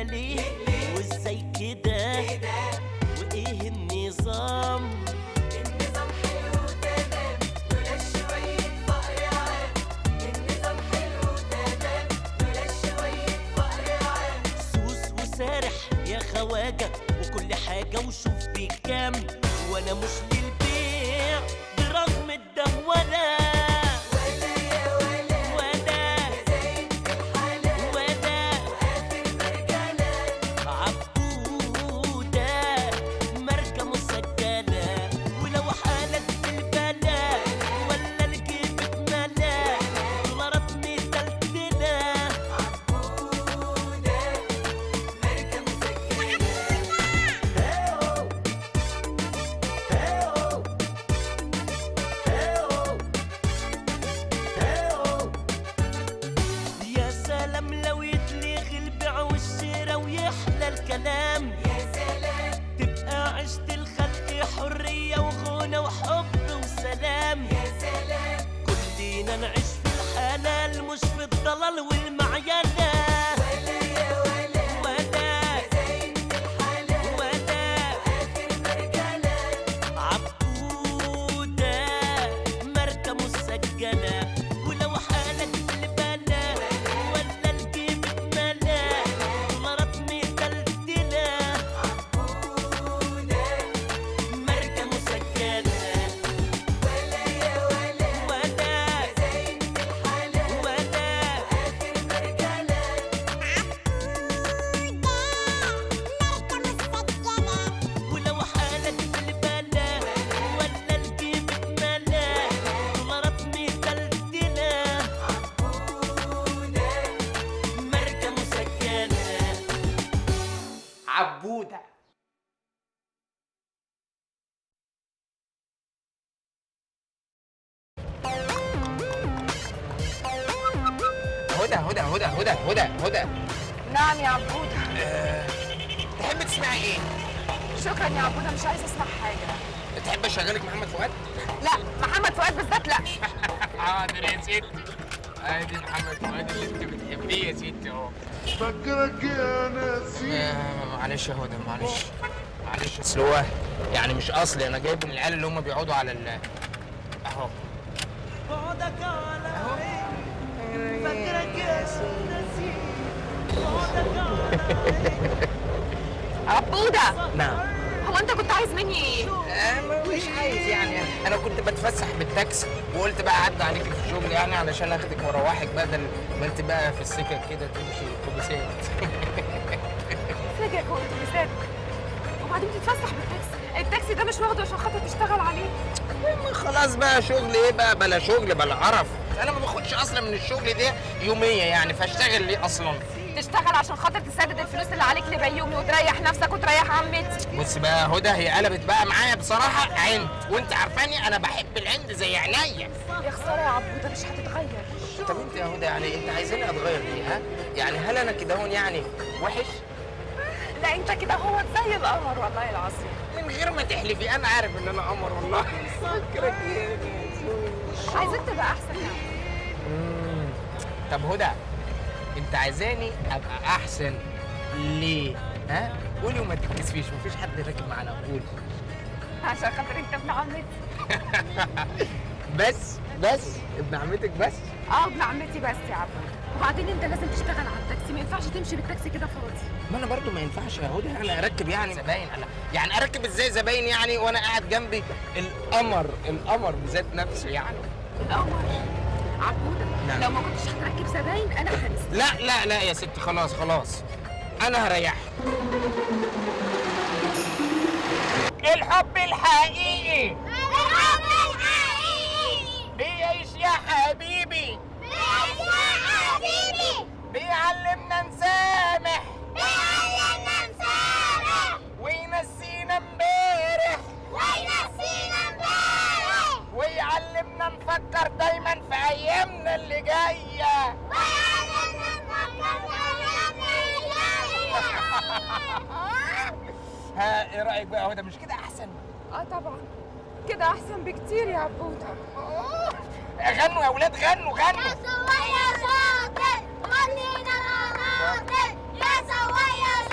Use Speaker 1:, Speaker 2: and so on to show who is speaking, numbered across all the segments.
Speaker 1: ليه وازاي كده وايه النظام؟
Speaker 2: النظام حلو تمام لولا شوية فقر عام. النظام حلو تمام لولا شوية فقر عام.
Speaker 1: سوس وسارح يا خواجة وكل حاجة وشوف بكام، وانا مش للبيع برغم الدهولة. لو يتلغي البيع والشراء ويحلى الكلام،
Speaker 2: يا سلام
Speaker 1: تبقى عشت الخلق حرية وغنى وحب وسلام.
Speaker 2: يا سلام
Speaker 1: كلنا نعيش في الحلال مش في الضلال والمعينة.
Speaker 2: ولا يا ولا
Speaker 1: ولا
Speaker 2: زين الحلال
Speaker 1: ولا
Speaker 2: آخر مرجلة.
Speaker 1: عبودة ماركة مسجلة، ولو حالك في البلا ولا الجيب اتملا دولارات متلتلة.
Speaker 2: عبودة
Speaker 1: ماركة مسجلة.
Speaker 2: ولا يا ولا
Speaker 1: ولا
Speaker 2: زين الحلال
Speaker 1: ولا
Speaker 2: آخر مرجلة.
Speaker 1: ولو حالك في البلا ولا الجيب اتملا دولارات متلتلة.
Speaker 2: عبودة
Speaker 1: ماركة مسجلة.
Speaker 3: عبودة. هدى.
Speaker 4: نعم يا عبودة.
Speaker 3: تحب تسمعي ايه؟
Speaker 4: شكرا يا عبودة، مش عايزة اسمع حاجة.
Speaker 3: تحب اشغلك محمد فؤاد؟
Speaker 4: لا، محمد فؤاد بالذات لا.
Speaker 3: حاضر يا ستي. ادي محمد فؤاد اللي انت بتحبيه يا ستي اهو.
Speaker 5: فاكرك يا نسيم.
Speaker 3: معلش يا هدى، معلش اصل هو يعني مش اصلي، انا جايب من العيال اللي هم بيقعدوا على اهو.
Speaker 1: بعدك على عيني فاكرك يا نسيم. بعدك على عيني.
Speaker 4: عبودة،
Speaker 3: نعم.
Speaker 4: هو انت كنت عايز مني ايه؟
Speaker 3: مش عايز يعني، انا كنت بتفسح بالتاكسي وقلت بقى اعدي عليك في الشغل يعني علشان اخدك واروحك بدل ما انت بقى في السكك كده تمشي اتوبيسات.
Speaker 4: فاجئك واتوبيسات، وبعدين تتفسح بالتاكسي. التاكسي ده مش واخده عشان خاطر تشتغل عليه.
Speaker 3: خلاص بقى، شغل ايه بقى؟ بلا شغل بلا عرف. انا ما باخدش اصلا من الشغل ده يوميه يعني، فاشتغل ليه اصلا؟
Speaker 4: تشتغل عشان خاطر تسدد الفلوس اللي عليك لبيومي وتريح نفسك وتريح عمتي.
Speaker 3: بص بقى هدى، هي قلبت بقى معايا بصراحه عند، وانت عارفاني انا بحب العند زي عينيا.
Speaker 4: يا خساره يا عبودة، مش هتتغير.
Speaker 3: طب انت يا هدى يعني انت عايزاني اتغير ليه؟ ها يعني هل انا كده هون يعني وحش؟
Speaker 4: لا انت كده هو زي القمر والله العظيم.
Speaker 3: من غير ما تحلفي انا عارف ان انا قمر والله. فاكرك ايه؟
Speaker 4: عايزك تبقى احسن يا عبودة.
Speaker 3: طب هدى، انت عايزاني ابقى احسن ليه؟ ها؟ قولي وما تتكسفيش، مفيش حد راكب معانا، قولي.
Speaker 4: عشان خاطر انت ابن عمتي.
Speaker 3: بس ابن عمتك بس؟
Speaker 4: ابن عمتي بس يا عبودة. وبعدين انت لازم تشتغل على التاكسي، ما ينفعش تمشي بالتاكسي كده فاضي.
Speaker 3: ما انا برضو ما ينفعش يا هدى انا اركب يعني زباين. انا يعني اركب ازاي زباين يعني وانا قاعد جنبي القمر بذات نفسه يعني.
Speaker 4: القمر عبودة.
Speaker 3: نعم.
Speaker 4: لو ما كنتش هتركب زباين انا هنسى.
Speaker 3: لا يا ستي، خلاص انا هريحك. الحب الحقيقي بيعيش يا حبيبي بيعلمنا نسامح وينسينا امبارح ويعلمنا نفكر دايما في ايامنا اللي جايه. ها ايه رايك بقى هدى؟ مش كده احسن؟
Speaker 4: طبعا كده احسن بكتير يا عبودة.
Speaker 3: غنوا يا اولاد، غنوا.
Speaker 6: يا سواق يا شاطر ودينا المناطق، يا سواق يا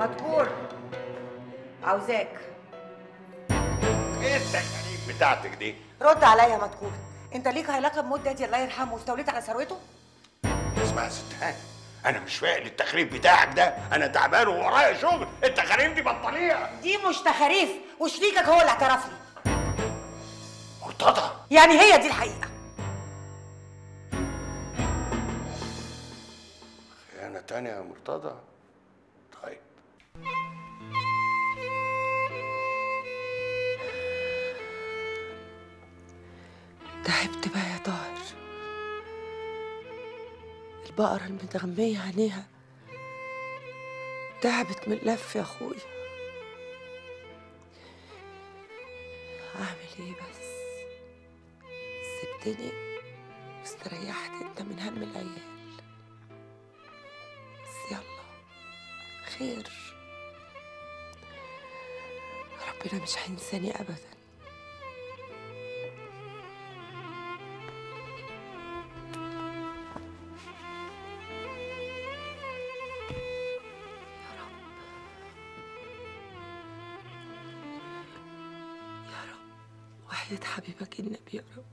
Speaker 6: مدكور، عاوزاك.
Speaker 7: ايه التكاليف بتاعتك دي؟
Speaker 6: رد عليا يا مدكور، انت ليك علاقه بموت دادي الله يرحمه واستوليت على ثروته؟
Speaker 7: اسمع يا ست هاني، انا مش فاهم التخريف بتاعك ده، انا تعبان وورايا شغل، التخاريف دي بطاريه.
Speaker 6: دي مش تخاريف، وشريكك هو اللي اعترف لي.
Speaker 7: مرتضى؟
Speaker 6: يعني هي دي الحقيقه.
Speaker 7: خيانه تانية يا مرتضى؟ طيب.
Speaker 8: تعبت بقى يا طاهر. البقرة المتغمية عينيها تعبت من اللف يا اخويا. اعمل ايه بس؟ سبتني واستريحت انت من هم العيال. بس يلا خير، ربنا مش هينساني ابدا. وحياة حبيبك النبي يا رب.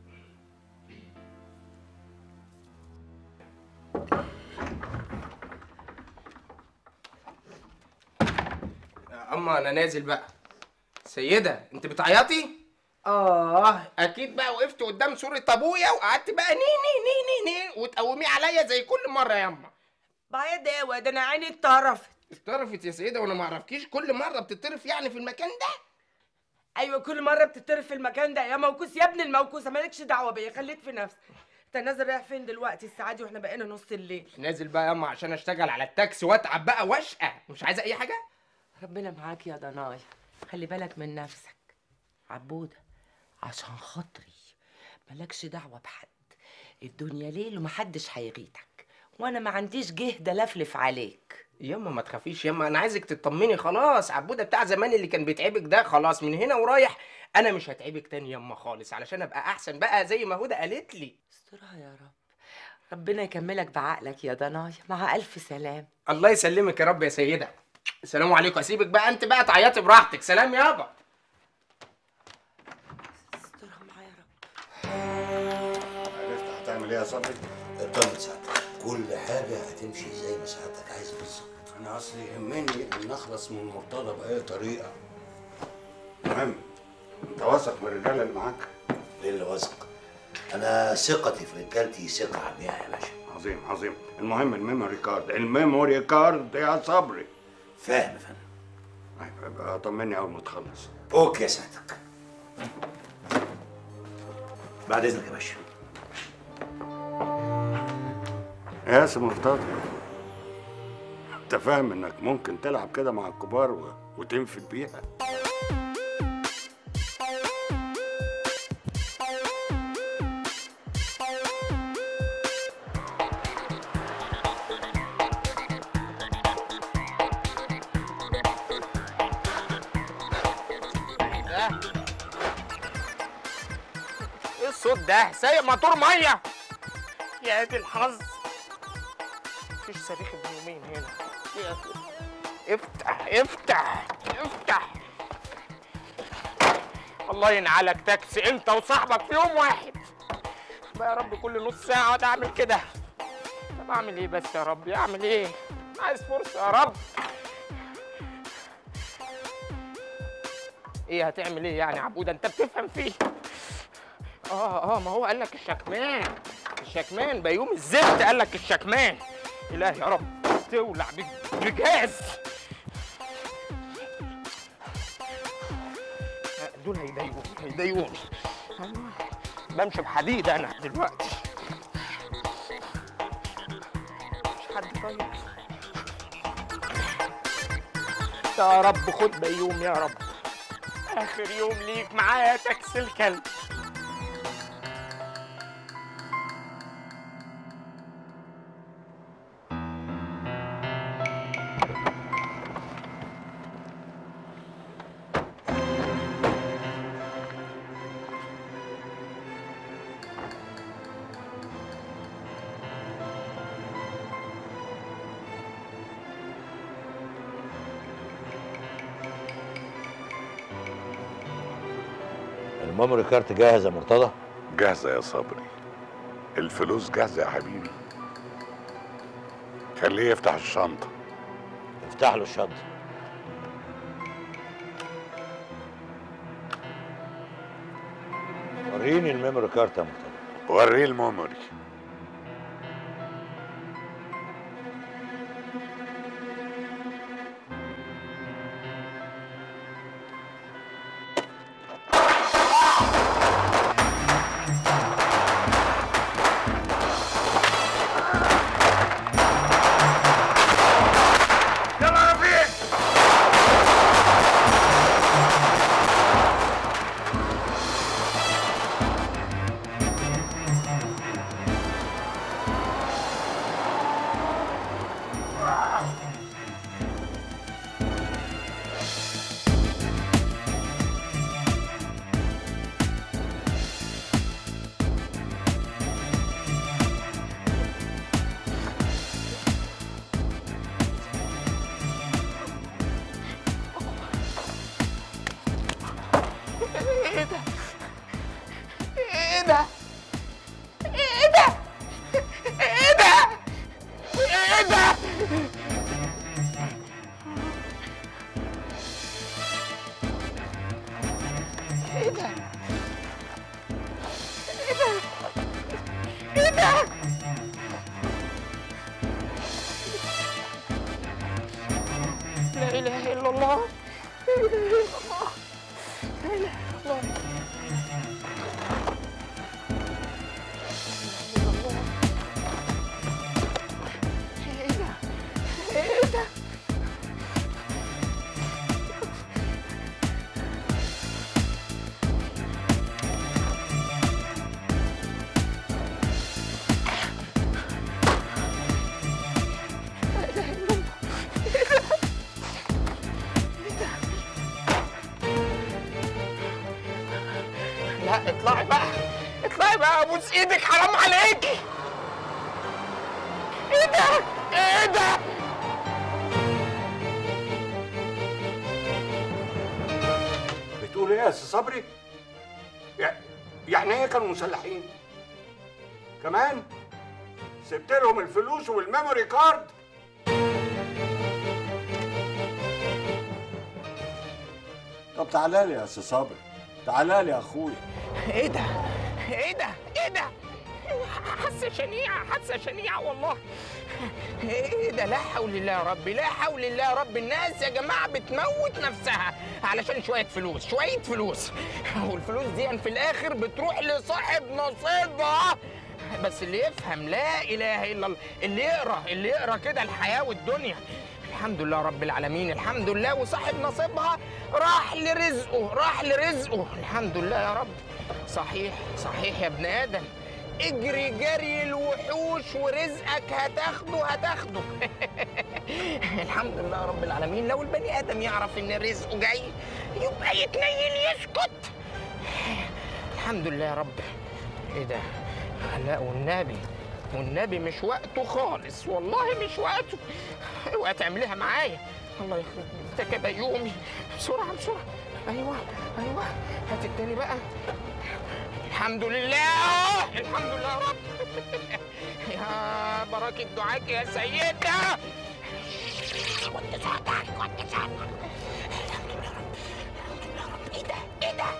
Speaker 3: اما انا نازل بقى. سيدة انت بتعيطي؟ اكيد بقى وقفت قدام صورة ابويا وقعدت بقى ني ني ني ني ني وتقوميه عليا زي كل مرة يا اما.
Speaker 8: بعيد ايه ده؟ انا عيني اتطرفت.
Speaker 3: اتطرفت يا سيدة وانا ما اعرفكيش كل مرة بتطرف يعني في المكان ده؟
Speaker 8: ايوه كل مره بتطرف في المكان ده يا موكوس يا ابن الموكوسه، مالكش دعوه بيا، خليك في نفسك. انت نازل رايح فين دلوقتي الساعه دي واحنا بقينا نص الليل؟
Speaker 3: نازل بقى يا اما عشان اشتغل على التاكسي واتعب بقى واشقى. مش عايزة اي حاجة؟
Speaker 8: ربنا معاك يا ضنايا، خلي بالك من نفسك. عبوده عشان خاطري مالكش دعوه بحد، الدنيا ليل ومحدش هيغيتك، وانا ما عنديش جهد لفلف عليك.
Speaker 3: ياما ما تخافيش ياما، انا عايزك تطمني. خلاص عبوده بتاع زمان اللي كان بيتعبك ده خلاص من هنا ورايح انا مش هتعبك تاني ياما خالص، علشان ابقى احسن بقى زي ما هدى قالت لي.
Speaker 8: استرها يا رب، ربنا يكملك بعقلك يا ضنايا، مع الف سلام.
Speaker 3: الله يسلمك يا رب يا سيده. السلام عليكم. اسيبك بقى انت بقى تعيطي براحتك. سلام يابا.
Speaker 8: استرها معايا يا رب.
Speaker 7: عرفت هتعمل ايه يا صبري؟
Speaker 9: اطمن سعادتك، كل حاجة هتمشي زي ما سعادتك عايز بالظبط.
Speaker 7: انا اصلي يهمني ان نخلص من مرتضى باي طريقه. المهم انت واثق من الرجاله اللي معاك؟
Speaker 9: ايه اللي واثق؟ أنا ثقتي في رجالتي ثقة عمياء يا باشا.
Speaker 7: عظيم عظيم. المهم الميموري كارد، الميموري كارد يا صبري.
Speaker 9: فاهم يا فندم.
Speaker 7: طيب ابقى طمني اول ما تخلص.
Speaker 9: اوكي يا سعادتك. بعد اذنك يا باشا.
Speaker 7: يا سي مرتضى، انت فاهم انك ممكن تلعب كده مع الكبار وتنفد بيها؟
Speaker 3: ايه الصوت ده؟ سايق موتور ميه. يا دي الحظ، مفيش صريخ ابن يومين هنا. افتح افتح افتح. الله ينعلك تاكسي انت وصاحبك في يوم واحد بقى يا رب. كل نص ساعه اقعد اعمل كده. طب اعمل ايه بس يا رب؟ اعمل ايه؟ عايز فرصه يا رب. ايه هتعمل ايه يعني يا عبوده؟ انت بتفهم فيه. ما هو قال لك الشكمان بيوم الزفت قال لك الشكمان. الهي يا رب تولع بجاز. دول هيضايقوني. بمشي بحديد انا دلوقتي. مش حد طيب يا رب. خد بيوم يا رب، اخر يوم ليك معايا تاكسي الكلب.
Speaker 9: الميموري كارت جاهز يا مرتضى؟
Speaker 5: جاهزة يا صبري، الفلوس جاهزة يا حبيبي. خليه يفتح الشنطة.
Speaker 9: افتح له الشنطة. وريني الميموري كارت يا مرتضى.
Speaker 5: وريه الميموري.
Speaker 3: لا اطلعي بقى، اطلعي بقى، ابوس ايدك حرام عليكي. ايه ده؟ ايه ده؟
Speaker 7: بتقول ايه يا استاذ صبري؟ يعني ايه كانوا مسلحين؟ كمان سبت لهم الفلوس والميموري كارد؟ طب تعالى لي يا استاذ صبري، تعالى لي يا اخويا.
Speaker 3: ايه ده؟ ايه ده؟ ايه ده؟ حاسه شنيعه، حاسه شنيعه والله. ايه ده؟ لا حول الله يا رب، لا حول الله يا رب. الناس يا جماعه بتموت نفسها علشان شويه فلوس، شويه فلوس، والفلوس دي في الاخر بتروح لصاحب نصيبها. بس اللي يفهم لا اله الا الله، اللي يقرا كده الحياه والدنيا، الحمد لله رب العالمين، الحمد لله، وصاحب نصيبها راح لرزقه، راح لرزقه، الحمد لله يا رب. صحيح صحيح يا ابن ادم، اجري جري الوحوش ورزقك هتاخده. الحمد لله رب العالمين. لو البني ادم يعرف ان رزقه جاي يبقى يتنيل يسكت. الحمد لله يا رب. ايه ده؟ لا والنبي مش وقته خالص، والله مش وقته. اوعى تعمليها معايا، الله يخرب بيتك يا بيومي. بسرعه بسرعه، ايوه هات التاني بقى. الحمد لله، الحمد لله يا رب. يا بركه دعاك يا سيدنا. وانت صوتك، وانت صوتك. الحمد لله يا رب، الحمد لله يا رب. ايه ده؟ ايه ده؟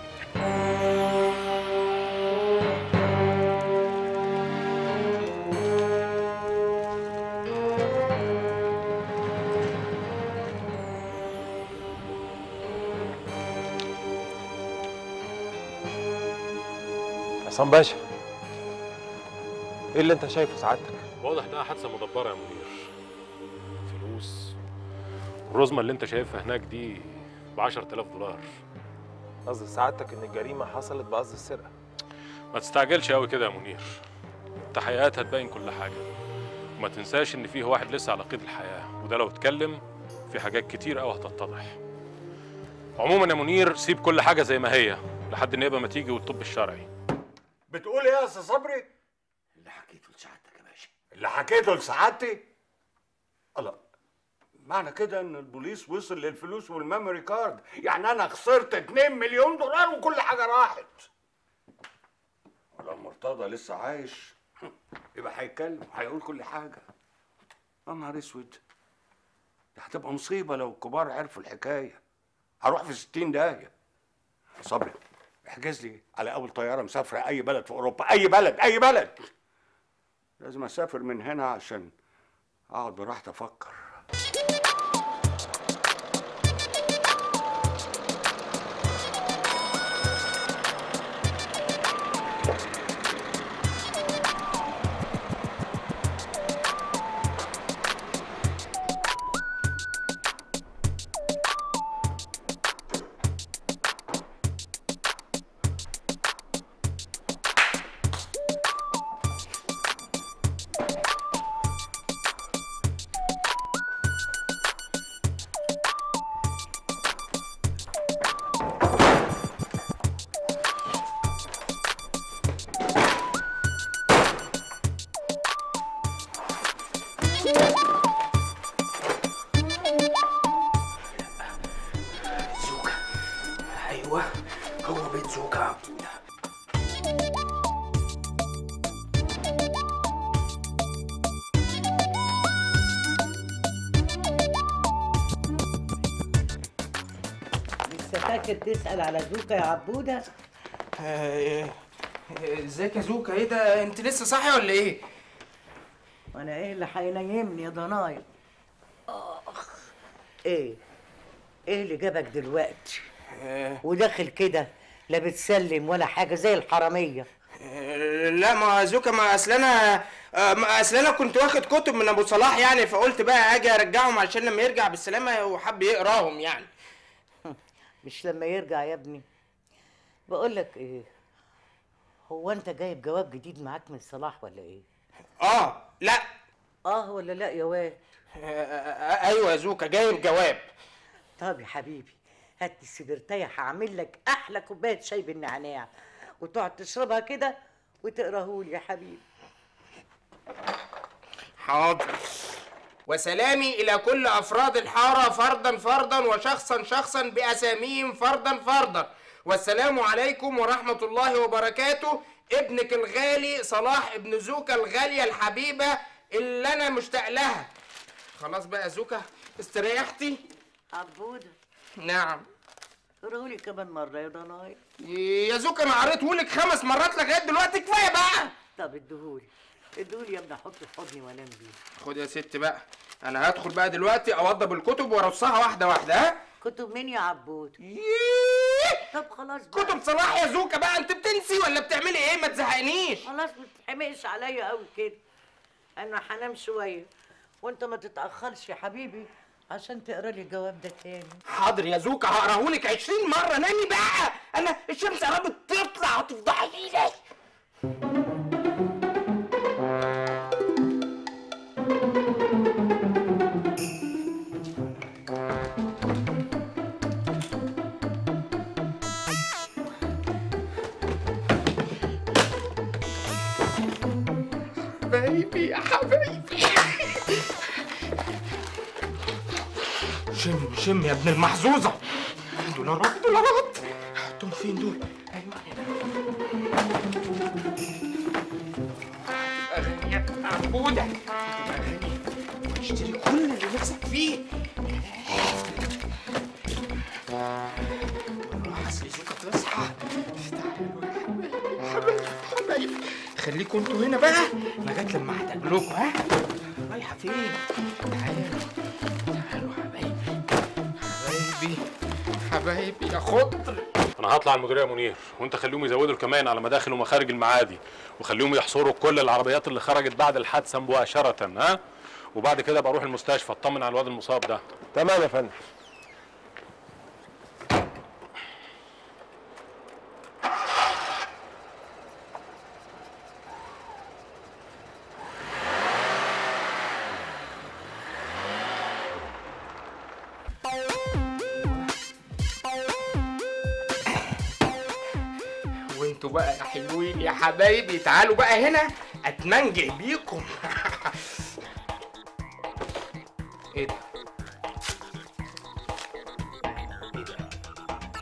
Speaker 10: عصام باشا، ايه اللي انت شايفه سعادتك؟
Speaker 11: واضح انها حادثه مدبره يا منير. فلوس والرزمه اللي انت شايفها هناك دي ب 10000 دولار.
Speaker 10: قصد سعادتك ان الجريمه حصلت بقصد السرقه؟
Speaker 11: ما تستعجلش قوي كده يا منير، التحقيقات هتبين كل حاجه، وما تنساش ان فيه واحد لسه على قيد الحياه، وده لو اتكلم في حاجات كتير قوي هتتضح. عموما يا منير سيب كل حاجه زي ما هي لحد النيابه ما تيجي والطب الشرعي.
Speaker 7: بتقول ايه يا استاذ صبري؟
Speaker 9: اللي حكيته لسعادتك يا باشا.
Speaker 7: اللي حكيته لسعادتي؟ الله، معنى كده ان البوليس وصل للفلوس والميموري كارد، يعني انا خسرت 2 مليون دولار وكل حاجه راحت. ولو مرتضى لسه عايش يبقى هيتكلم هيقول كل حاجه. يا نهار اسود، دي هتبقى مصيبه لو الكبار عرفوا الحكايه، هروح في 60 داهيه. صبري احجز لي على اول طياره مسافره اي بلد في اوروبا، اي بلد اي بلد. لازم اسافر من هنا عشان اقعد براحتي افكر.
Speaker 3: زوكا، ايوه هو بيت زوكا.
Speaker 12: لسه فاكر تسأل على زوكا يا عبودة؟
Speaker 3: ازيك يا زوكا؟ ايه ده، انت لسه صاحي ولا ايه؟
Speaker 12: وانا ايه اللي هينيمني يا ضنايا؟ اخ، ايه اللي جابك دلوقتي؟ وداخل كده لا بتسلم ولا حاجه زي الحراميه.
Speaker 3: لا ما زوكا، ما اصل انا كنت واخد كتب من ابو صلاح يعني، فقلت بقى اجي ارجعهم عشان لما يرجع بالسلامه وحب يقراهم يعني.
Speaker 12: مش لما يرجع يا ابني. بقول لك ايه، هو انت جايب جواب جديد معاك من صلاح ولا ايه؟
Speaker 3: لا
Speaker 12: ولا لا يا واد؟
Speaker 3: ايوه يا زوكا جايب جواب.
Speaker 12: طب يا حبيبي هات السبرتايه، هعمل لك احلى كوبايه شاي بالنعناع وتقعد تشربها كده وتقراهولي يا حبيبي.
Speaker 3: حاضر. وسلامي إلى كل أفراد الحارة فردا فردا وشخصا شخصا بأساميهم فردا فردا. والسلام عليكم ورحمة الله وبركاته. ابنك الغالي صلاح ابن زوكا الغالية الحبيبة اللي أنا مشتاق لها. خلاص بقى زوكا استريحتي؟
Speaker 12: عبودة.
Speaker 3: نعم.
Speaker 12: قرهولي كمان مرة يا ضناي.
Speaker 3: يا زوكا أنا قريتهولك 5 مرات لغاية دلوقتي، كفاية بقى.
Speaker 12: طب اديهولي يا ابني، احطه في حضني وانام بيه.
Speaker 3: خد يا ست بقى، انا هدخل بقى دلوقتي اوضب الكتب وارصها واحده واحده. ها؟
Speaker 12: كتب مين يا عبود؟ طب خلاص بقى.
Speaker 3: كتب صلاح يا زوكا بقى، انت بتنسي ولا بتعملي ايه؟ ما تزهقنيش.
Speaker 12: خلاص ما تتحمقش عليا قوي كده، انا هنام شويه وانت ما تتاخرش يا حبيبي عشان تقرا لي الجواب ده تاني.
Speaker 3: حاضر يا زوكا، هقراهولك 20 مره. نامي بقى، انا الشمس قربت تطلع وتفضحيني. حبايبي يا حبايبي. شم يا ابن المحظوظة. دولارات حطهم فين دول؟ ايوه تبقى غني يا عبودة، تبقى غني واشتري كل اللي نفسك فيه. روح اصل زوكا تصحى. تعالوا يا حبايبي حبايبي، خليكم انتوا هنا بقى لغايه لما احتاج لكم. ها رايحه فين؟ تعالوا حبايبي يا خضر.
Speaker 11: انا هطلع المديريه يا منير، وانت خليهم يزودوا الكمان على مداخل ومخارج المعادي، وخليهم يحصروا كل العربيات اللي خرجت بعد الحادثه مباشره. ها؟ وبعد كده بروح المستشفى اطمن على الواد المصاب ده.
Speaker 10: تمام يا فندم.
Speaker 3: وانتوا بقى يا حلوين يا حبايبي تعالوا بقى هنا اتمنجع بيكم. ايه ده؟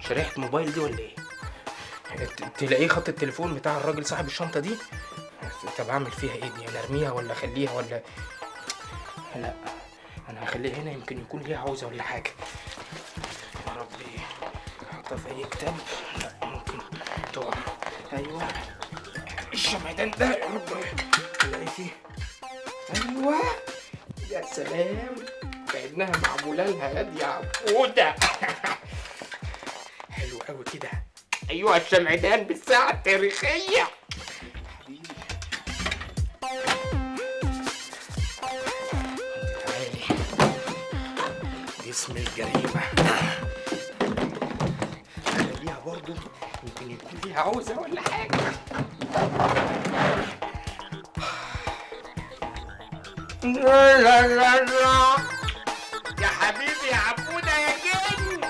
Speaker 3: شريحة موبايل دي ولا ايه؟ تلاقيه خط التليفون بتاع الراجل صاحب الشنطة دي؟ طب اعمل فيها ايه دي؟ انا ارميها ولا اخليها ولا؟ لا انا هخليها هنا، يمكن يكون ليها عوزة ولا حاجة. يا ربي احطها في اي كتاب؟ لا ممكن تقع. ايوه الشمعدان ده يا رب الاقي فيه. ايوه يا سلام، كأنها معمولة لها يد يا عبودة. حلو قوي كده. ايوه الشمعدان بالساعة التاريخية. حبيبي تعالي، جسم الجريمة خليها برضه، يمكن يكون ليها عوزة ولا حاجة. لا لا لا لا يا حبيبي يا عبودة يا جن.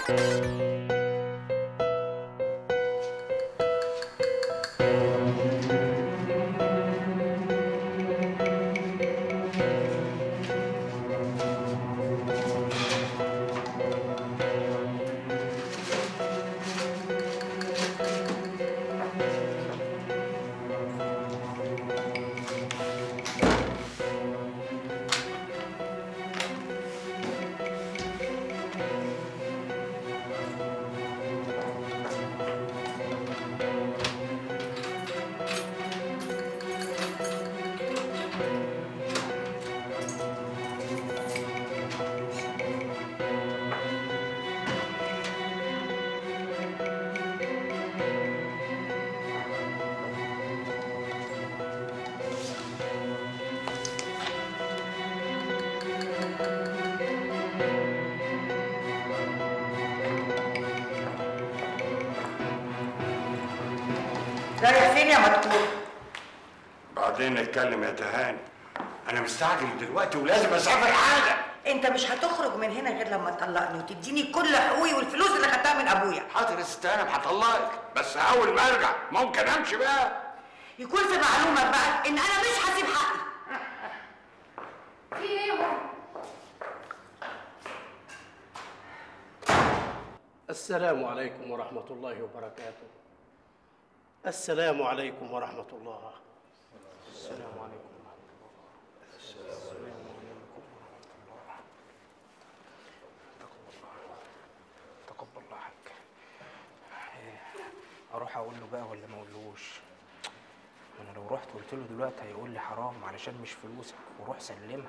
Speaker 12: رايح فين يا مدكور؟
Speaker 7: بعدين نتكلم يا تهاني، انا مستعجل دلوقتي ولازم اسافر حالا.
Speaker 12: انت مش هتخرج من هنا غير لما تطلقني وتديني كل حقوقي والفلوس اللي خدتها من ابويا.
Speaker 7: حاضر يا ست انا هطلقك، بس اول ما ارجع ممكن امشي بقى.
Speaker 12: يكون في معلومك بقى ان انا مش هسيب حقي.
Speaker 4: في ايه يا ماما؟
Speaker 13: السلام عليكم ورحمة الله وبركاته. السلام عليكم ورحمة الله.
Speaker 3: السلام عليكم ورحمة الله. تقبل الله حاج. اروح اقول له بقى ولا ما اقولوش؟ انا لو رحت قلت له دلوقتي هيقول لي حرام علشان مش فلوسك، وروح سلمها.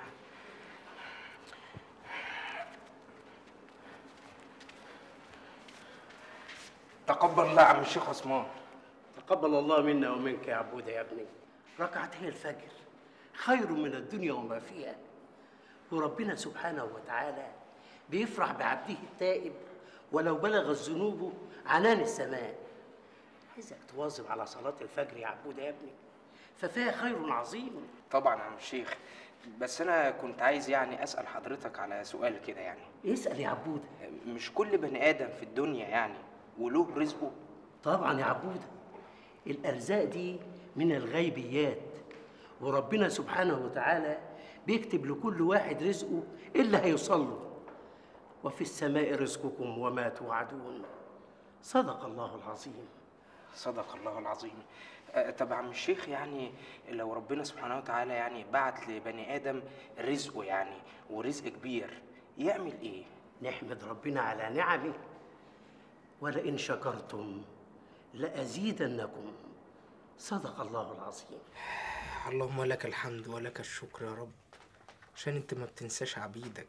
Speaker 3: تقبل الله يا عم الشيخ عثمان.
Speaker 13: تقبل الله منا ومنك يا عبودة يا ابني. ركعتي الفجر خير من الدنيا وما فيها، وربنا سبحانه وتعالى بيفرح بعبده التائب ولو بلغت ذنوبه عنان السماء. عايزك تواظب على صلاة الفجر يا عبودة يا ابني، ففيها خير عظيم.
Speaker 3: طبعا يا عم الشيخ، بس انا كنت عايز يعني اسال حضرتك على سؤال كده يعني.
Speaker 13: اسال يا عبودة.
Speaker 3: مش كل بني ادم في الدنيا يعني وله رزقه؟
Speaker 13: طبعا يا عبودة، الارزاق دي من الغيبيات، وربنا سبحانه وتعالى بيكتب لكل واحد رزقه اللي هيوصل له. وفي السماء رزقكم وما توعدون. صدق الله العظيم.
Speaker 3: صدق الله العظيم. طب يا عم الشيخ، يعني لو ربنا سبحانه وتعالى يعني بعت لبني ادم رزقه يعني ورزق كبير، يعمل ايه؟
Speaker 13: نحمد ربنا على نعمه، ولئن شكرتم لأزيدنكم. صدق الله العظيم.
Speaker 3: اللهم لك الحمد ولك الشكر يا رب، عشان انت ما بتنساش عبيدك.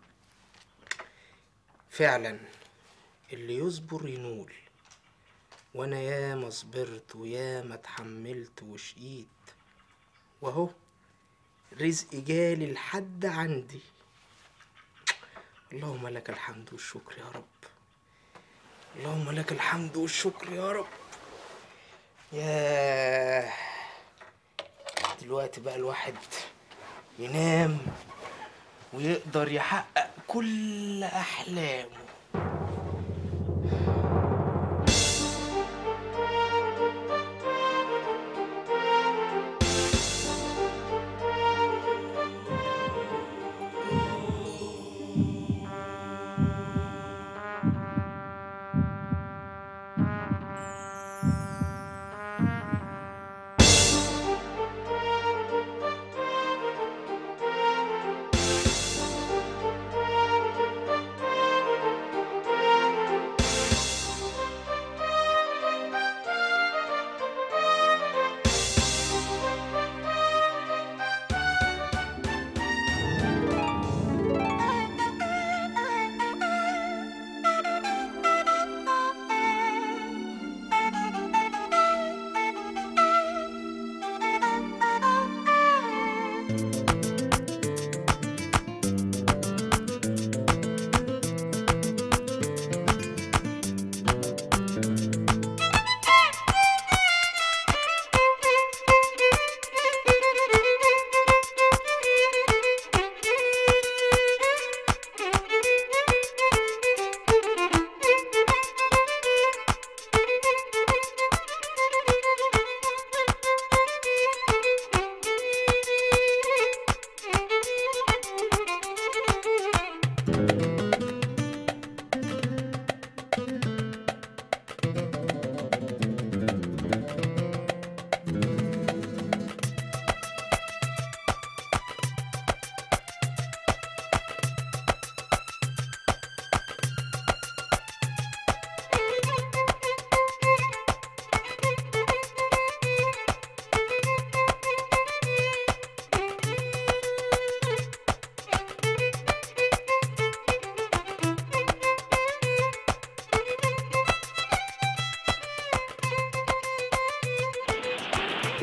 Speaker 3: فعلا اللي يصبر ينول، وانا ياما صبرت وياما اتحملت وشقيت، واهو رزقي جالي لحد عندي. اللهم لك الحمد والشكر يا رب، اللهم لك الحمد والشكر يا رب. ياه، دلوقتي بقى الواحد ينام ويقدر يحقق كل أحلامه.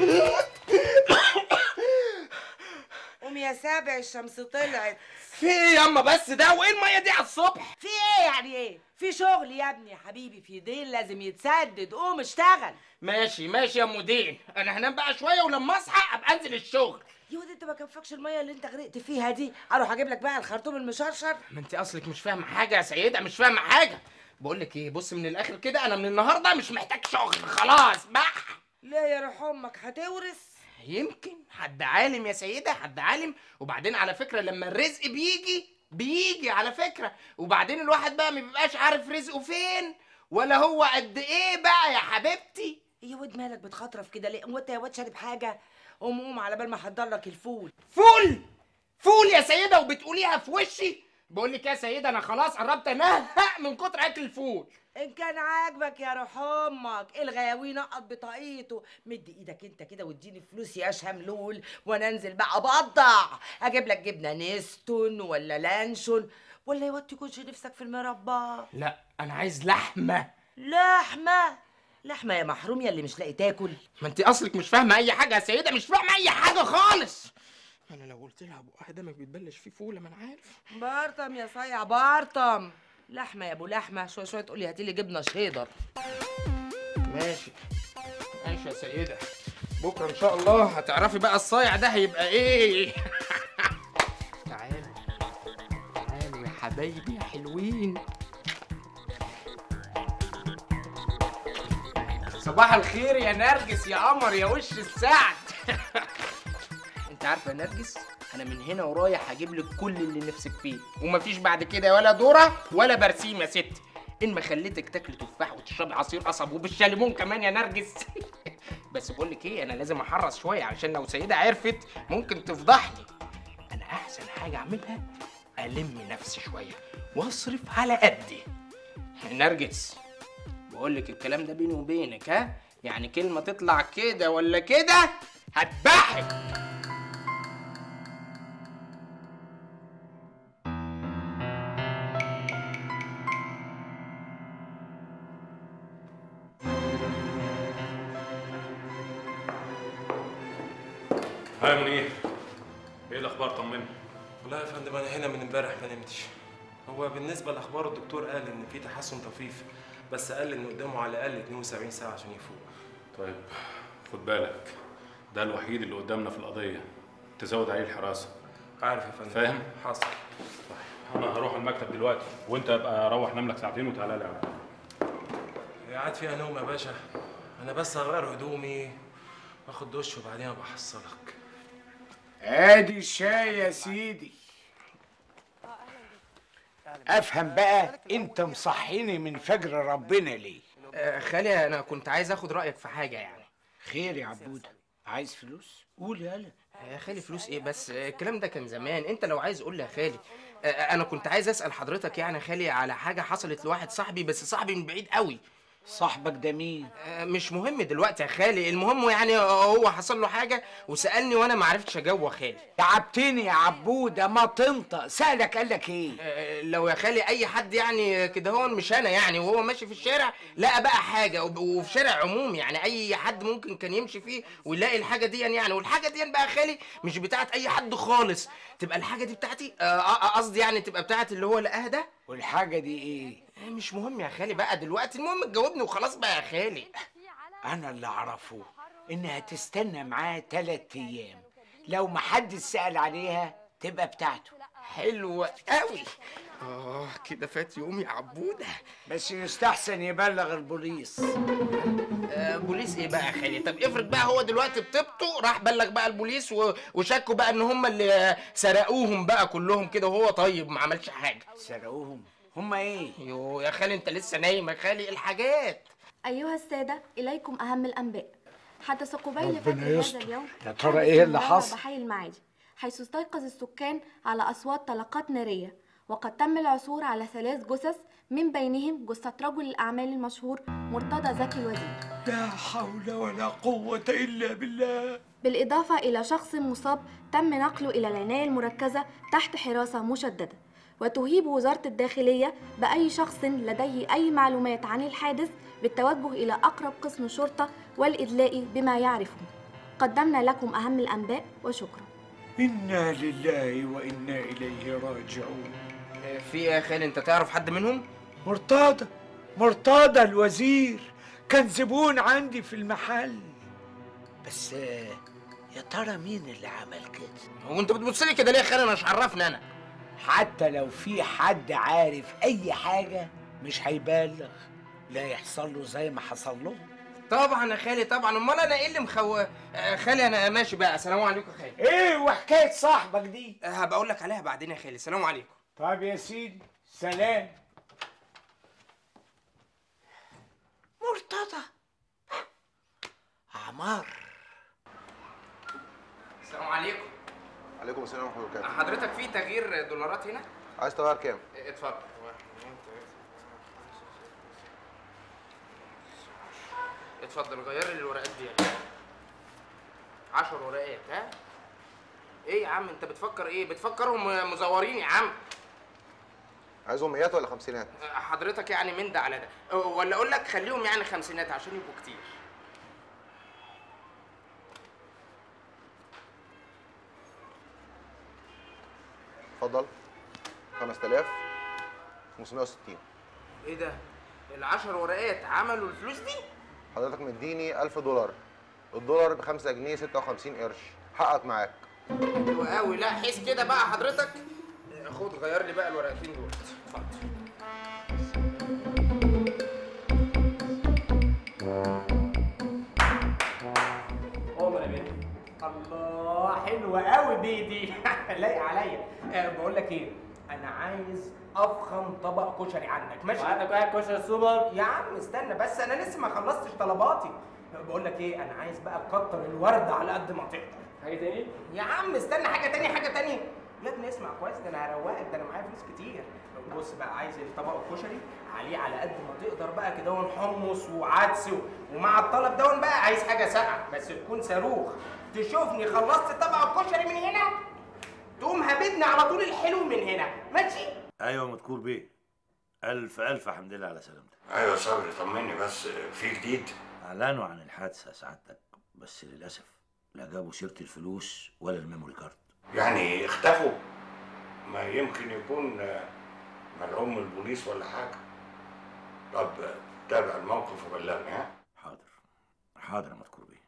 Speaker 8: قوم يا سابع الشمس طلعت.
Speaker 3: في ايه ياما بس ده؟ وايه الميه دي على الصبح؟
Speaker 8: في ايه يعني ايه؟ في شغل يا ابني يا حبيبي، في دين لازم يتسدد، قوم اشتغل.
Speaker 3: ماشي ماشي يا مدير، انا هنام بقى شويه ولما اصحى ابقى انزل الشغل.
Speaker 8: يود انت ما كفكش الميه اللي انت غرقت فيها دي، اروح اجيب لك بقى الخرطوم المشرشر.
Speaker 3: ما انت اصلك مش فاهمه حاجه يا سيده، مش فاهمه حاجه. بقول لك ايه، بص من الاخر كده، انا من النهارده مش محتاج شغل خلاص بقى.
Speaker 8: ليه يا روح امك هتورث؟
Speaker 3: يمكن حد عالم يا سيده، حد عالم. وبعدين على فكره لما الرزق بيجي على فكره، وبعدين الواحد بقى ما بيبقاش عارف رزقه فين ولا هو قد ايه بقى يا حبيبتي.
Speaker 8: يا واد مالك بتخطرف كده ليه؟ وانت يا واد شارب حاجه؟ قوم على بال ما احضر لك الفول.
Speaker 3: فول يا سيده وبتقوليها في وشي؟ بقول لك يا سيده انا خلاص قربت انهق من كتر اكل الفول.
Speaker 8: ان كان عاجبك يا روح امك الغاوي نقط بطاقيته، مد ايدك انت كده واديني فلوس يا شملول، وانا انزل بقى ابضع اجيب لك جبنه نستون ولا لانشون، ولا يا واد تكونش نفسك في المربى؟
Speaker 3: لا انا عايز لحمه.
Speaker 8: لحمه يا محروم يا اللي مش لاقي تاكل.
Speaker 3: ما انت اصلك مش فاهمه اي حاجه يا سيده، مش فاهمه اي حاجه خالص. انا لو قلت لها ابو واحد ما بيتبلش فيه فول، ما انا عارف.
Speaker 8: بارطم يا صايع بارطم. لحمه يا ابو لحمه، شويه شويه تقولي هاتي لي جبنه شيدر.
Speaker 3: ماشي ماشي يا سيده، بكره ان شاء الله هتعرفي بقى الصايع ده هيبقى ايه. تعالوا تعالوا يا حبايبي يا حلوين. صباح الخير يا نرجس يا قمر يا وش السعد. انت عارفه يا نرجس، انا من هنا ورايح هجيب لك كل اللي نفسك فيه، ومفيش بعد كده ولا ذره ولا برسيم يا ستي. ان ما خليتك تاكلي تفاح وتشربي عصير قصب وبالشاليمون كمان يا نرجس. بس بقول لك ايه، انا لازم احرص شويه عشان لو سيده عرفت ممكن تفضحني. انا احسن حاجه اعملها الم نفسي شويه واصرف على قدي. نرجس بقول لك الكلام ده بيني وبينك، ها؟ يعني كلمه تطلع كده ولا كده هتبحك.
Speaker 11: هاي منير، ايه الاخبار؟ طمني.
Speaker 10: والله يا فندم انا هنا من امبارح ما نمتش. هو بالنسبه لاخبار الدكتور قال ان في تحسن طفيف، بس قال ان قدامه على الاقل 72 ساعه عشان يفوق.
Speaker 11: طيب خد بالك، ده الوحيد اللي قدامنا في القضيه، تزود عليه الحراسه.
Speaker 10: عارف يا فندم.
Speaker 11: فاهم؟
Speaker 10: حاصل.
Speaker 11: طيب انا هروح المكتب دلوقتي، وانت ابقى روح نام لك ساعتين وتعالى لي على
Speaker 10: هي قاعد فيها نوم يا باشا، انا بس هغير هدومي واخد دش وبعدين ابقى احصلك.
Speaker 14: ادي الشاي يا سيدي. افهم بقى، انت مصحيني من فجر ربنا ليه؟
Speaker 3: خالي انا كنت عايز اخد رايك في حاجه يعني.
Speaker 14: خير يا عبوده، عايز فلوس؟ قول يالا.
Speaker 3: يا خالي فلوس ايه بس؟ الكلام ده كان زمان، انت لو عايز قول لي يا خالي. انا كنت عايز اسال حضرتك يعني يا خالي على حاجه حصلت لواحد صاحبي، بس صاحبي من بعيد قوي.
Speaker 14: صاحبك ده مين؟
Speaker 3: مش مهم دلوقتي يا خالي، المهم يعني هو حصل له حاجه وسالني وانا ما عرفتش اجاوب يا خالي.
Speaker 14: تعبتني يا عبوده، ما تنطق. سالك قال لك ايه؟
Speaker 3: لو يا خالي اي حد يعني كده هو مش انا يعني، وهو ماشي في الشارع لقى بقى حاجه، وفي شارع عموم يعني اي حد ممكن كان يمشي فيه ويلاقي الحاجه دي يعني، والحاجه دي بقى يا خالي مش بتاعت اي حد خالص، تبقى الحاجه دي بتاعتي. قصدي يعني تبقى بتاعت اللي هو لقاها ده.
Speaker 14: والحاجه دي ايه؟
Speaker 3: مش مهم يا خالي بقى دلوقتي، المهم تجاوبني وخلاص بقى يا خالي.
Speaker 14: انا اللي اعرفه انها تستنى معاه 3 ايام، لو ما حد سأل عليها تبقى بتاعته.
Speaker 3: حلوة قوي. كده فات يوم يا عبودة.
Speaker 14: بس يستحسن يبلغ البوليس.
Speaker 3: بوليس ايه بقى يا خالي؟ طب افرض بقى هو دلوقتي بطيبته راح بلغ بقى البوليس وشكوا بقى ان هم اللي سرقوهم بقى كلهم كده، وهو طيب ما عملش حاجة.
Speaker 14: سرقوهم؟ هم ايه؟
Speaker 3: يو يا خالي انت لسه نايم يا خالي، الحاجات.
Speaker 15: أيها السادة، إليكم أهم الأنباء. حدث قبيل فجر هذا اليوم
Speaker 14: يا ترى ايه اللي حصل؟
Speaker 15: بحي المعادي، حيث استيقظ السكان على أصوات طلقات نارية، وقد تم العثور على 3 جثث، من بينهم جثة رجل الأعمال المشهور مرتضى زكي الوزير.
Speaker 14: لا حول ولا قوة إلا بالله.
Speaker 15: بالإضافة إلى شخص مصاب تم نقله إلى العناية المركزة تحت حراسة مشددة. وتهيب وزارة الداخلية بأي شخص لديه أي معلومات عن الحادث بالتوجه إلى أقرب قسم شرطة والإدلاء بما يعرفه. قدمنا لكم أهم الأنباء وشكرا.
Speaker 14: إنا لله وإنا إليه راجعون.
Speaker 3: في ايه يا خالي، انت تعرف حد منهم؟
Speaker 14: مرتضى الوزير كان زبون عندي في المحل. بس يا ترى مين اللي عمل كده؟
Speaker 3: هو انت بتبص لي كده ليه يا خالي؟ انا مش عرفني انا.
Speaker 14: حتى لو في حد عارف أي حاجة مش هيبالغ، لا يحصل له زي ما حصل له.
Speaker 3: طبعا يا خالي طبعا، امال انا ايه اللي خالي انا ماشي بقى. سلام عليكم يا خالي.
Speaker 14: ايه وحكايه صاحبك دي؟
Speaker 3: هبقى اقول لك عليها بعدين يا خالي. سلام عليكم.
Speaker 14: طيب يا سيدي سلام. مرتضى عمار.
Speaker 3: السلام عليكم.
Speaker 16: عليكم السلام ورحمه الله وبركاته.
Speaker 3: حضرتك في تغيير دولارات هنا؟
Speaker 16: عايز تغير كام؟
Speaker 3: اتفضل. اتفضل غير لي الورقات دي. 10 ورقات. ها؟ ايه يا عم انت بتفكر ايه؟ بتفكرهم مزورين يا عم.
Speaker 16: عايزهم مئات ولا خمسينات؟
Speaker 3: حضرتك يعني من ده على ده، ولا اقول لك خليهم يعني خمسينات عشان يبقوا كتير.
Speaker 16: اتفضل. 5560.
Speaker 3: ايه ده؟ ال10 ورقات عملوا الفلوس دي؟
Speaker 16: حضرتك مديني 1000 دولار. الدولار ب 5 جنيه 56 قرش. حقك معاك.
Speaker 3: حلو قوي. لا حس كده بقى حضرتك. خد غير لي بقى الورقتين دول. اتفضل.
Speaker 17: والله يا بيه. الله حلوة قوي بيدي. لايق عليا. بقول لك ايه؟ انا عايز افخم طبق كشري عندك، ماشي؟
Speaker 1: وعندك واحد كشري سوبر؟
Speaker 17: يا عم استنى بس، انا لسه ما خلصتش طلباتي. بقول لك ايه؟ انا عايز بقى تكتر الورد على قد ما تقدر.
Speaker 1: حاجة تاني؟
Speaker 17: يا عم استنى، حاجة تانية. يا ابني اسمع كويس، ده انا هروقك، ده انا معايا فلوس كتير. بص بقى، عايز الطبق الكشري عليه على قد ما تقدر بقى كده حمص وعدس، ومع الطلب بقى عايز حاجة ساقعة بس تكون صاروخ. تشوفني خلصت طبق الكشري من هنا تقوم هبدني على طول الحلو من هنا، ماشي؟
Speaker 9: ايوه مذكور بيه. الف حمد لله على سلامتك.
Speaker 7: ايوه صبري طمني بس، في جديد؟
Speaker 9: اعلنوا عن الحادثه سعادتك، بس للاسف لا جابوا سيره الفلوس ولا الميموري كارد.
Speaker 7: يعني اختفوا؟ ما يمكن يكون ملعوب من البوليس ولا حاجه. طب تابع الموقف وبلغني. ها؟
Speaker 9: حاضر يا مذكور بيه.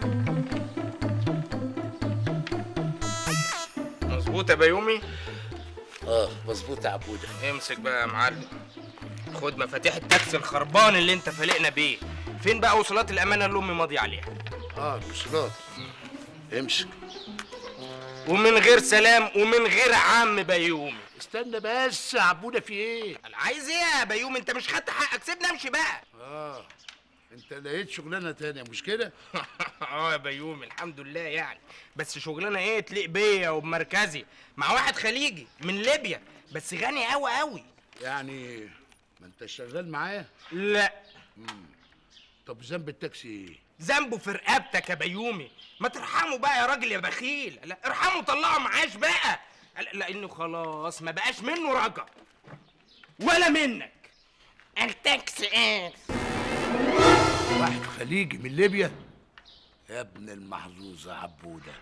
Speaker 3: مظبوط يا بيومي؟
Speaker 9: مظبوط يا عبوده.
Speaker 3: امسك بقى يا معلم، خد مفاتيح التاكسي الخربان اللي انت فالقنا بيه. فين بقى وصولات الامانه اللي امي ماضيه عليها؟
Speaker 9: الوصولات. امسك.
Speaker 3: ومن غير سلام ومن غير عم بيومي.
Speaker 9: استنى بس يا عبوده، في ايه؟
Speaker 3: انا عايز ايه يا بيومي؟ انت مش خدت حقك، سيبني امشي بقى.
Speaker 9: انت لقيت شغلانه تانية مش كده؟
Speaker 3: يا بيومي الحمد لله يعني، بس شغلانه ايه تليق بيا وبمركزي، مع واحد خليجي من ليبيا بس غني قوي قوي.
Speaker 9: يعني ما انت شغال معاه؟
Speaker 3: لا.
Speaker 9: طب ذنب التاكسي ايه؟
Speaker 3: ذنبه في رقبتك يا بيومي، ما ترحمه بقى يا راجل يا بخيل. لا ارحمه وطلعه معاش بقى، لانه خلاص ما بقاش منه رجا ولا منك. التاكسي ايه؟
Speaker 9: واحد خليجي من ليبيا؟ يا ابن المحظوظه عبوده.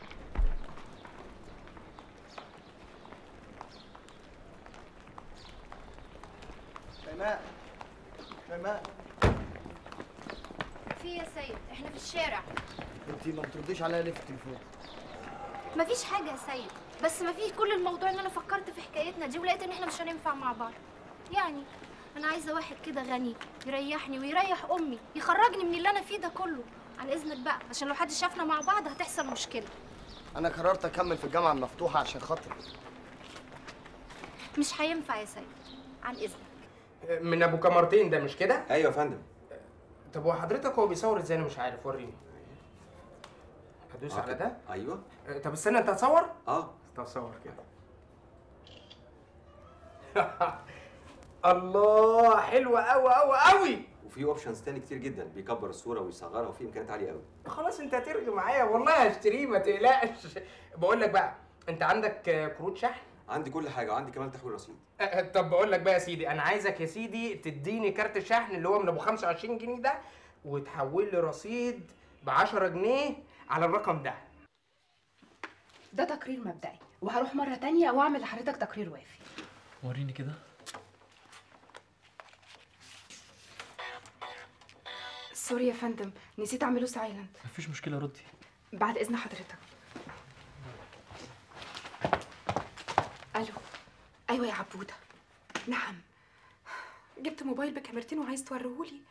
Speaker 18: شيماء
Speaker 19: في يا سيد، احنا في الشارع.
Speaker 18: انت ما بترديش عليا ليه في التليفون؟
Speaker 19: مفيش حاجه يا سيد، بس مفيش. كل الموضوع ان انا فكرت في حكايتنا دي ولقيت ان احنا مش هننفع مع بعض. يعني انا عايزه واحد كده غني يريحني ويريح امي، يخرجني من اللي انا فيه ده كله. عن اذنك بقى، عشان لو حد شافنا مع بعض هتحصل مشكله.
Speaker 18: انا قررت اكمل في الجامعه المفتوحه عشان خاطري.
Speaker 19: مش هينفع يا سيد، عن اذنك.
Speaker 3: من ابو كمرتين ده مش كده؟
Speaker 10: ايوه يا فندم.
Speaker 3: طب هو حضرتك هو بيصور ازاي؟ انا مش عارف، وريني. هدوس على ده؟
Speaker 10: ايوه.
Speaker 3: طب استنى، انت هتصور؟ طب صور كده. الله حلوه قوي قوي قوي.
Speaker 10: وفي اوبشنز تاني كتير جدا، بيكبر الصوره ويصغرها وفي امكانيات عاليه قوي.
Speaker 3: خلاص انت هترغي معايا، والله هشتريه ما تقلقش. بقول لك بقى، انت عندك كروت شحن؟
Speaker 10: عندي كل حاجه، وعندي كمان تحويل رصيد.
Speaker 3: طب بقول لك بقى يا سيدي، انا عايزك يا سيدي تديني كارت شحن اللي هو من ابو 25 جنيه ده، وتحول لي رصيد
Speaker 17: ب10 جنيه على الرقم ده.
Speaker 4: ده تقرير مبدئي، وهروح مرة تانية واعمل لحضرتك تقرير وافي.
Speaker 20: وريني كده.
Speaker 4: سوري يا فندم، نسيت اعمله سايلنت.
Speaker 20: مفيش مشكلة، ردي.
Speaker 4: بعد اذن حضرتك. الو. ايوه يا عبودة. نعم، جبت موبايل بكاميرتين وعايز توريهولي.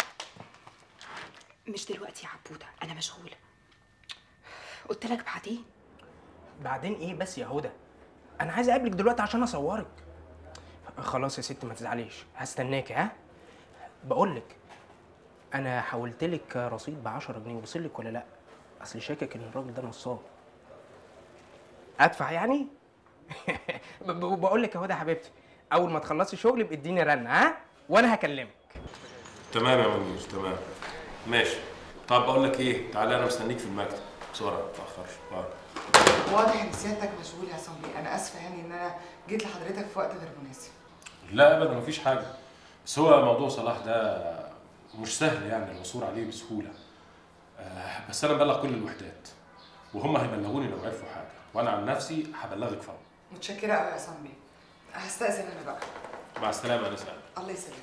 Speaker 4: مش دلوقتي يا عبودة، انا مشغولة. قلت لك بعدين.
Speaker 17: بعدين ايه بس يا هدى؟ انا عايز اقابلك دلوقتي عشان اصورك. خلاص يا ست ما تزعليش، هستناكي. ها بقول لك، انا حولت لك رصيد ب10 جنيه، وصل لك ولا لا؟ اصل شاكك ان الراجل ده نصاب. ادفع يعني؟ بقول لك يا هدى يا حبيبتي، اول ما تخلصي شغل ابقي اديني رن، ها؟ وانا هكلمك.
Speaker 11: تمام يا منير، تمام ماشي. طب بقول لك ايه، تعالى انا مستنيك في المكتب بسرعه، ما تاخرش.
Speaker 21: واضح ان سيادتك مشغول يا صبري، انا اسفه يعني ان انا جيت لحضرتك في وقت غير مناسب.
Speaker 11: لا ابدا مفيش حاجه، بس هو موضوع صلاح ده مش سهل يعني العثور عليه بسهوله. بس انا ببلغ كل الوحدات وهم هيبلغوني لو عرفوا حاجه، وانا عن نفسي هبلغك فورا.
Speaker 21: متشكره قوي يا صبري، هستأذن انا بقى.
Speaker 11: مع السلامه يا نسا.
Speaker 21: الله يسلمك.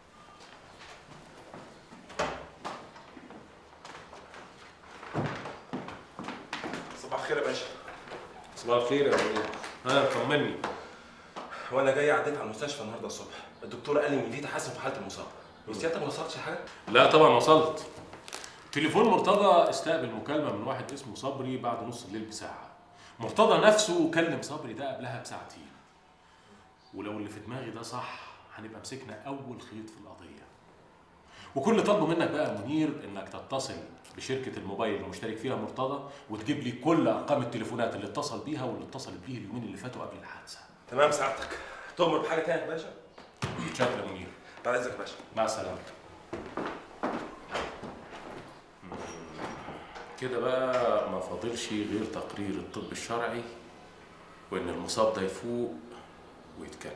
Speaker 10: صباح الخير يا باشا.
Speaker 11: صباح الخير يا منير. طمني.
Speaker 10: وانا جاي عديت على المستشفى النهارده الصبح، الدكتور قال لي ان في تحسن في حاله المصاب. سيادتك ما وصلتش حاجه؟
Speaker 11: لا طبعا وصلت. تليفون مرتضى استقبل مكالمه من واحد اسمه صبري بعد نص الليل بساعه. مرتضى نفسه كلم صبري ده قبلها بساعتين. ولو اللي في دماغي ده صح هنبقى مسكنا اول خيط في القضيه. وكل اللي طالبه منك بقى يا منير انك تتصل بشركه الموبايل اللي مشترك فيها مرتضى وتجيب لي كل ارقام التليفونات اللي اتصل بيها واللي اتصلت بيه اليومين اللي فاتوا قبل الحادثه.
Speaker 10: تمام سعادتك. تؤمر بحاجه تانية يا باشا؟
Speaker 11: شكرا يا منير.
Speaker 10: بعد اذنك يا باشا.
Speaker 11: مع السلامه. كده بقى ما فاضلش غير تقرير الطب الشرعي وان المصاب ده يفوق ويتكلم.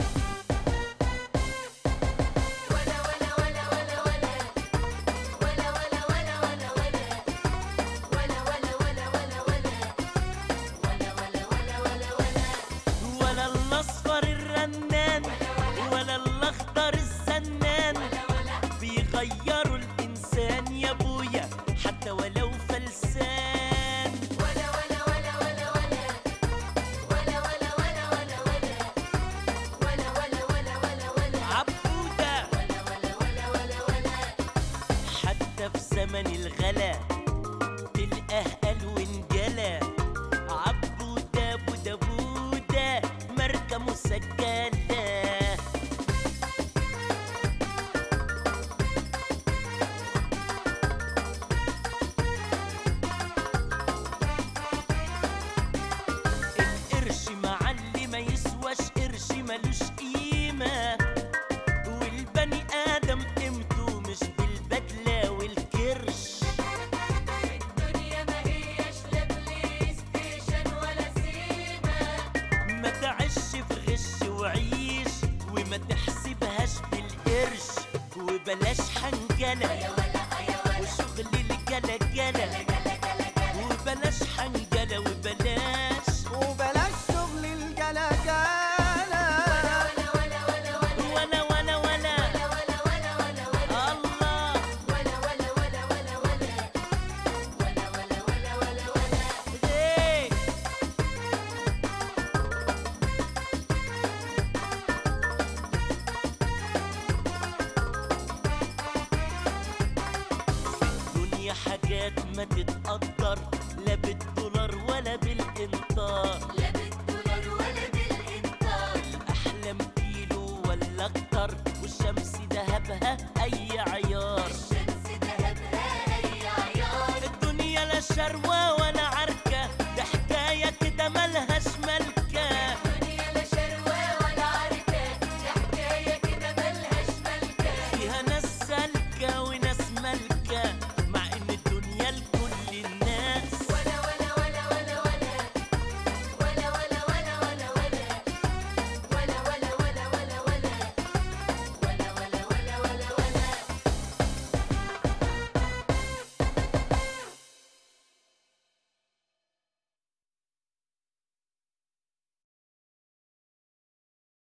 Speaker 1: ولا الاصفر الرنان ولا الاخضر السنان بيغيروا الانسان يا ابويا حتى ولو فلسان. ولا ولا ولا ولا ولا ولا ولا ولا ولا ولا ولا ولا ولا ولا عبودة ولا ولا ولا ولا ولا حتى في زمن الغلا تلقاه قال وانجلى. عبودة بودا بودا ماركة مسجلة. القرش معلي ما يسواش قرش ملوش قيمة، والبني آدم قيمته مش بالبدلة والكرش. الدنيا ما هيش لا بلاي ستيشن ولا سيما. ما تعيش في غش وعيش وما تحسبهاش بالقرش، وبلاش حنجلة وشغل الجلجلة، وبلاش حنجلة وبلاش
Speaker 2: شغل الجلاجلة.
Speaker 1: ولا ولا ولا ولا ولا الله ولا ولا ولا ولا ولا ولا ولا ولا ولا ايه. في الدنيا حاجات ما تتقدر لا بالدولار ولا بالقنطار.